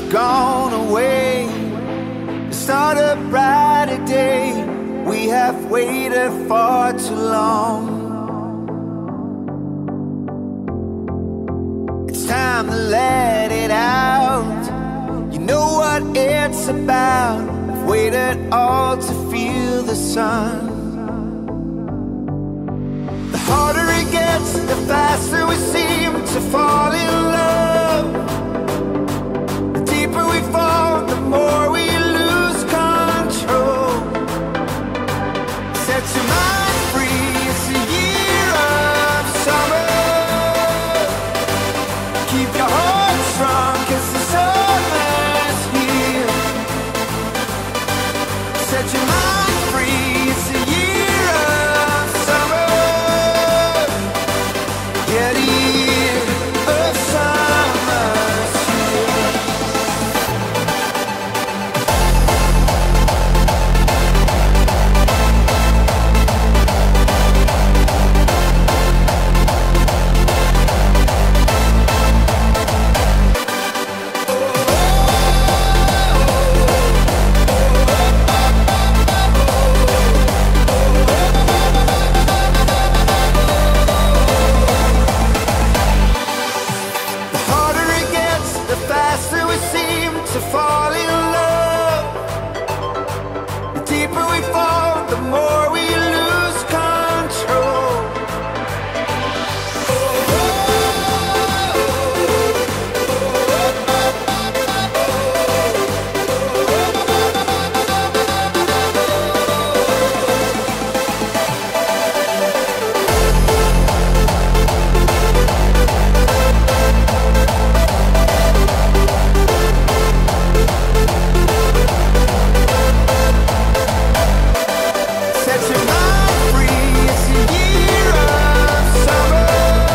gone away to start a brighter day. We have waited far too long. It's time to let it out. You know what it's about. I've waited all to feel the sun. The harder it gets, the faster we seem to fall in love. The deeper we fall, the more we lose control. Set your mind free, it's a year of summer. Keep your heart strong, 'cause the summer's here. Set your mind free, it's a year of summer. Yeah, the year of summer's here. The harder it gets, the faster we seem to fall in love. The deeper we fall, the more we lose control. Set your mind free, it's a year of summer.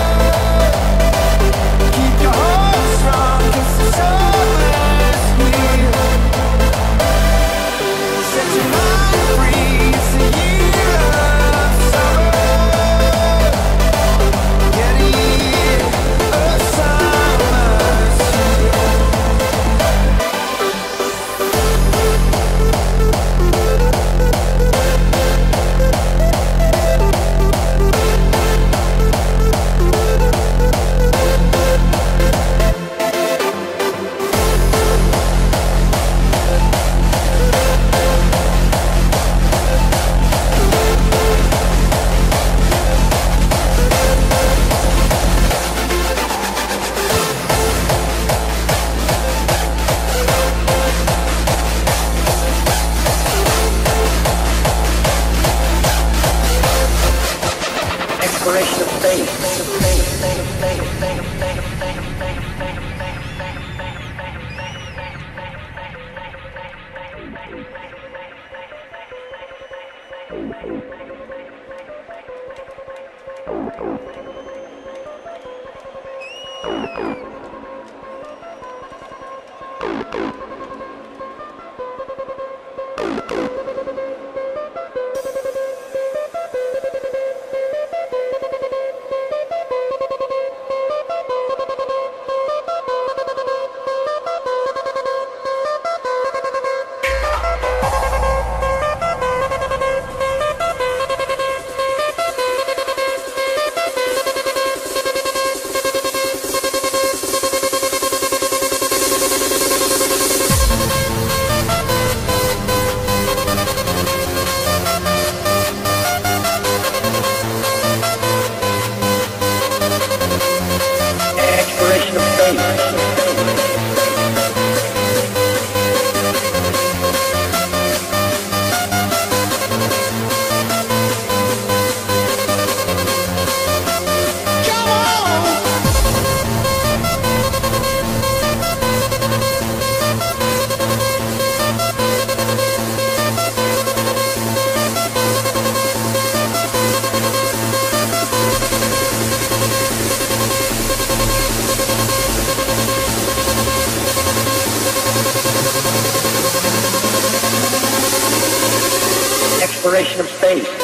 Keep your heart strong, 'cause the summer's here. Set your mind free, it's a year of summer. Yeah, the year of summer's here. Exploration of space. Exploration of space. Exploration of space.